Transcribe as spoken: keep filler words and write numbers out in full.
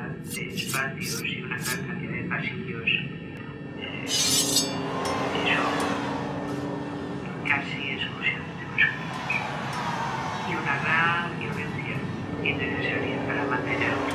de espacios y una gran cantidad de pasillos, eh, eso, casi exclusivamente masculinos, y una gran violencia innecesaria para mantener